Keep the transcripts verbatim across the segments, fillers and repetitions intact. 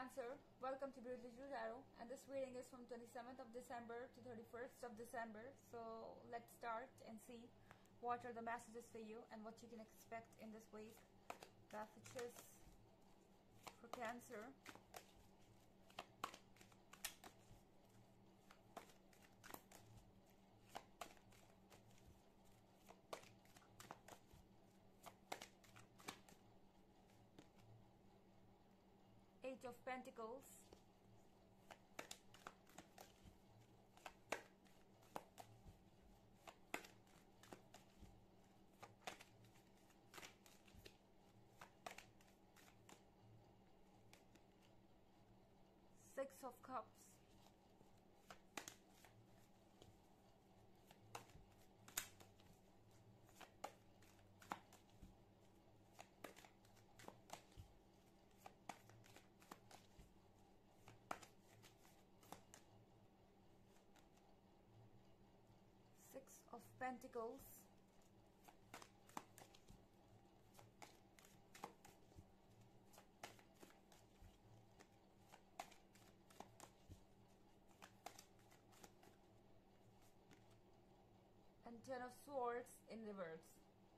Cancer, welcome to Beauty Tarot, and this reading is from twenty-seventh of December to thirty-first of December. So let's start and see what are the messages for you and what you can expect in this week. Messages for Cancer. Eight of Pentacles. Six of Cups. Six of Pentacles. And Ten of Swords in reverse.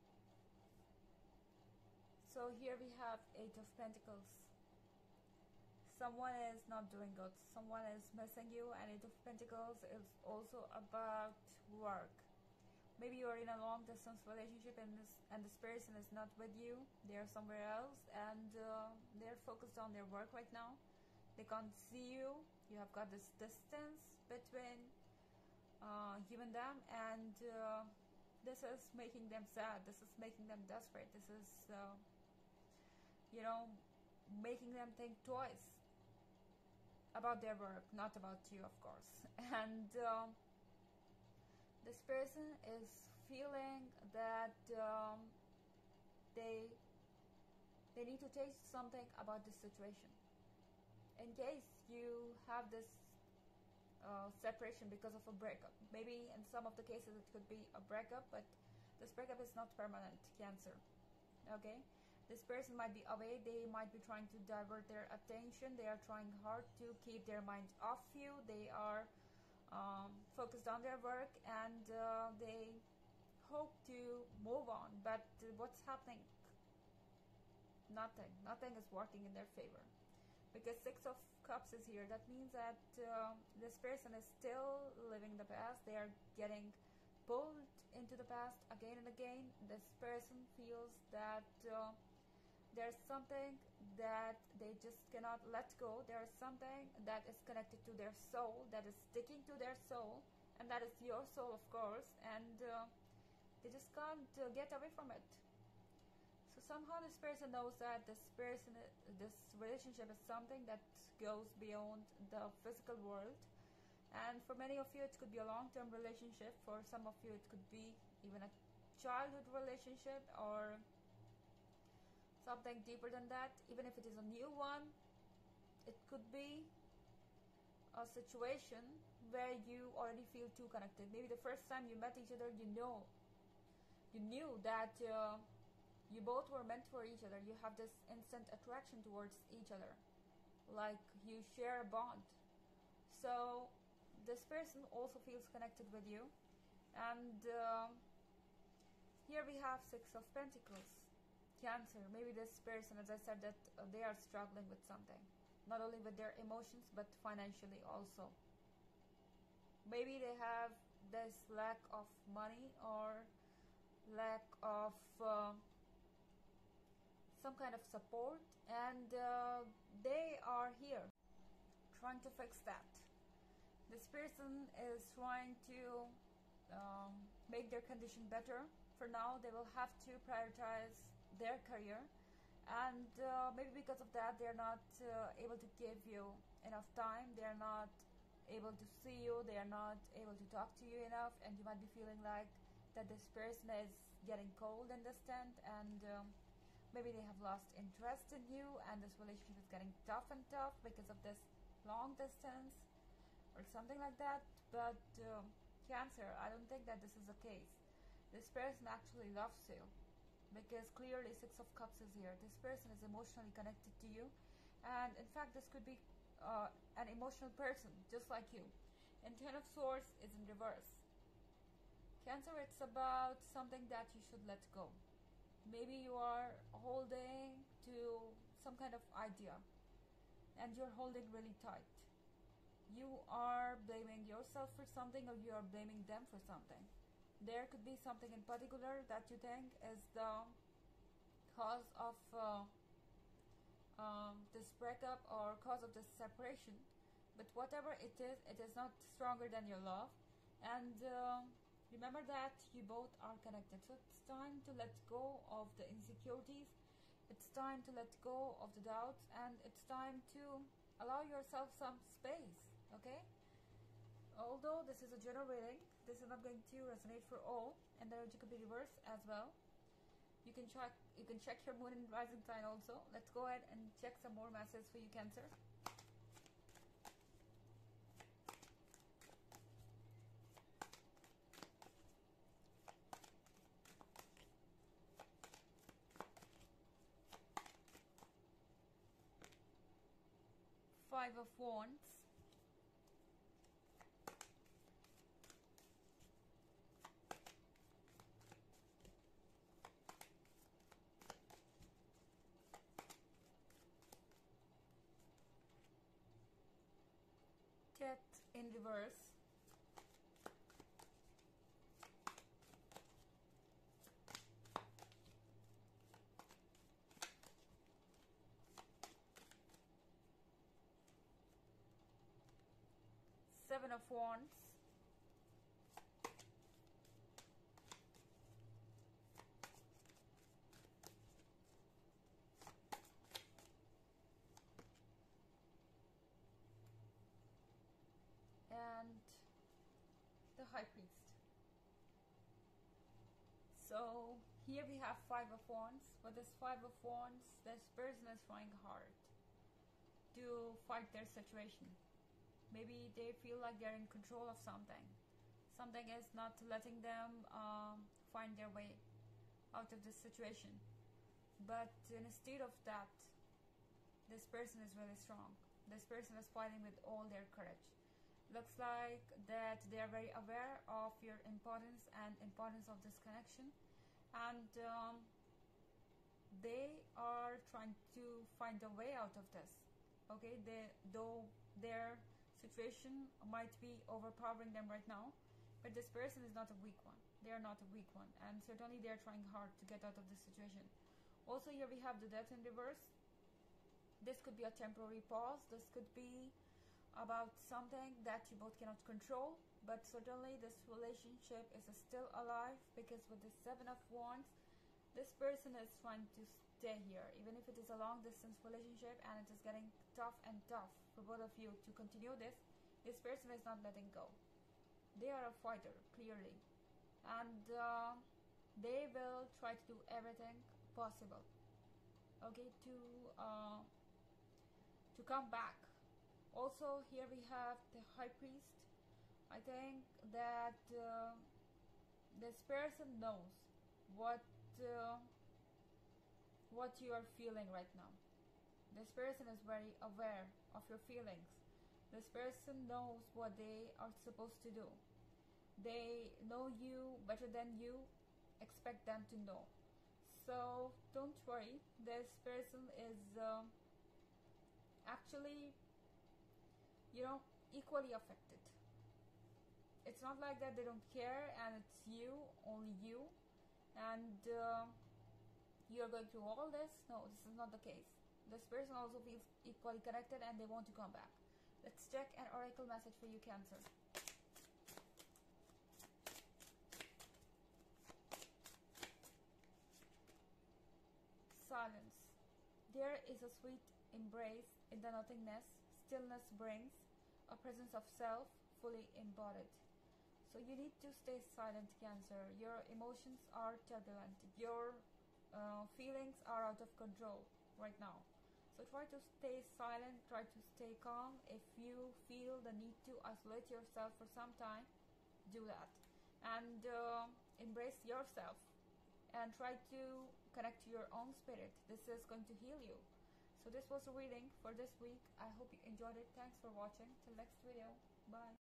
So here we have Eight of Pentacles. Someone is not doing good. Someone is missing you, and Eight of Pentacles is also about work. Maybe you are in a long distance relationship and this and this person is not with you. They are somewhere else, and uh, they're focused on their work right now. They can't see you. You have got this distance between uh, you and them, and uh, this is making them sad. This is making them desperate. This is uh, you know, making them think twice about their work, not about you, of course. And uh, this person is feeling that um, they they need to change something about this situation. In case you have this uh, separation because of a breakup, maybe in some of the cases it could be a breakup, but this breakup is not permanent, Cancer. Okay, this person might be away. They might be trying to divert their attention. They are trying hard to keep their mind off you. They are um, focused on their work, and uh, they hope to move on. But uh, what's happening? Nothing. Nothing is working in their favor. Because Six of Cups is here. That means that uh, this person is still living the past. They are getting pulled into the past again and again. This person feels that uh, there's something that they just cannot let go. There's something that is connected to their soul, that is sticking to their soul, and that is your soul, of course, and uh, they just can't uh, get away from it. So somehow this person knows that this person, this relationship is something that goes beyond the physical world. And for many of you, it could be a long-term relationship. For some of you, it could be even a childhood relationship or something deeper than that. Even if it is a new one, it could be a situation where you already feel too connected. Maybe the first time you met each other, you know, you knew that uh, you both were meant for each other. You have this instant attraction towards each other, like you share a bond. So this person also feels connected with you. And uh, here we have Six of Pentacles. Cancer, maybe this person, as I said, that uh, they are struggling with something, not only with their emotions but financially also. Maybe they have this lack of money or lack of uh, some kind of support, and uh, they are here trying to fix that. This person is trying to um, make their condition better. For now, they will have to prioritize their career, and uh, maybe because of that, they're not uh, able to give you enough time. They're not able to see you. They are not able to talk to you enough, and you might be feeling like that this person is getting cold and distant, and um, maybe they have lost interest in you, and this relationship is getting tough and tough because of this long distance or something like that. But uh, Cancer, I don't think that this is the case. This person actually loves you, because clearly Six of Cups is here. This person is emotionally connected to you, And in fact, this could be uh, an emotional person, just like you. And Ten of Swords is in reverse. Cancer, it's about something that you should let go. Maybe you are holding to some kind of idea and you're holding really tight. You are blaming yourself for something, or you are blaming them for something. There could be something in particular that you think is the cause of uh, um, this breakup or cause of this separation. But whatever it is, it is not stronger than your love. And uh, remember that you both are connected. So it's time to let go of the insecurities. It's time to let go of the doubts. And it's time to allow yourself some space. Okay? Although this is a general reading, this is not going to resonate for all. And the energy could be reversed as well. You can check you can check your moon and rising sign also. Let's go ahead and check some more messages for you, Cancer. Five of Wands. Death in reverse. Seven of Wands. And the High Priest. So here we have Five of Wands. With this Five of Wands, this person is trying hard to fight their situation. Maybe they feel like they're in control of something. Something is not letting them um, find their way out of this situation. But instead of that, this person is really strong. This person is fighting with all their courage. Looks like that they are very aware of your importance and importance of this connection. And um, they are trying to find a way out of this. Okay, they, though their situation might be overpowering them right now, but this person is not a weak one. They are not a weak one, and certainly they are trying hard to get out of this situation. Also, here we have the Death in reverse. This could be a temporary pause. This could be about something that you both cannot control, but certainly this relationship is still alive, because with the Seven of Wands, this person is trying to stay here, even if it is a long distance relationship and it is getting tough and tough for both of you to continue this. This person is not letting go. They are a fighter, clearly, and uh, they will try to do everything possible, okay, to uh, to come back. Also, here we have the High Priest. I think that uh, this person knows what uh, what you are feeling right now. This person is very aware of your feelings. This person knows what they are supposed to do. They know you better than you expect them to know. So don't worry, this person is uh, actually, you know, equally affected. It's not like that they don't care and it's you, only you, and uh, you're going through all this. No, this is not the case. This person also feels equally connected and they want to come back. Let's check an oracle message for you, Cancer. Silence. There is a sweet embrace in the nothingness. Stillness brings a presence of self fully embodied. So you need to stay silent, Cancer. Your emotions are turbulent. Your uh, feelings are out of control right now. So try to stay silent, try to stay calm. If you feel the need to isolate yourself for some time, do that. And uh, embrace yourself. And try to connect to your own spirit. This is going to heal you. So So this was the reading for this week. I hope you enjoyed it. Thanks for watching. Till next video. Bye.